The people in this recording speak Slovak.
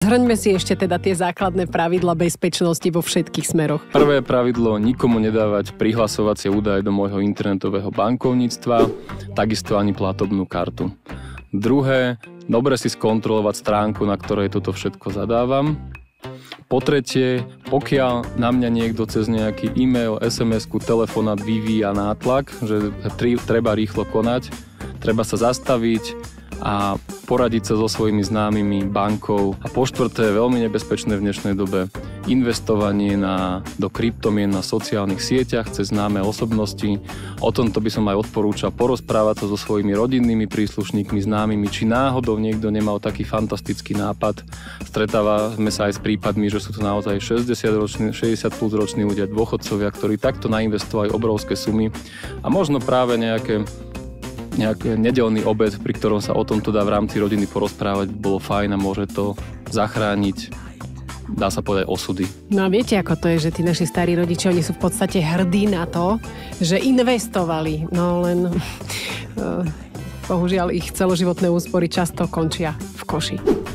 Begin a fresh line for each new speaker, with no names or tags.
Zhrňme si ešte teda tie základné pravidlá bezpečnosti vo všetkých smeroch.
Prvé pravidlo, nikomu nedávať prihlasovacie údaje do môjho internetového bankovníctva, takisto ani platobnú kartu. Druhé, dobre si skontrolovať stránku, na ktorej toto všetko zadávam. Po tretie, pokiaľ na mňa niekto cez nejaký e-mail, SMS-ku, telefonát vyvíja nátlak, že treba rýchlo konať, treba sa zastaviť a poradiť sa so svojimi známymi bankou. A po štvrté, veľmi nebezpečné v dnešnej dobe, investovanie do kryptomien na sociálnych sieťach cez známe osobnosti. O tomto by som aj odporúčal porozprávať sa so svojimi rodinnými príslušníkmi, známymi, či náhodou niekto nemal taký fantastický nápad. Stretávame sa aj s prípadmi, že sú to naozaj 60 plus roční ľudia, dôchodcovia, ktorí takto nainvestovali obrovské sumy a možno práve nejaký nedeľný obed, pri ktorom sa o tomto dá v rámci rodiny porozprávať, bolo fajn a môže to zachrániť, dá sa povedať, osudy.
No a viete, ako to je, že tí naši starí rodičia, oni sú v podstate hrdí na to, že investovali, no len bohužiaľ ich celoživotné úspory často končia v koši.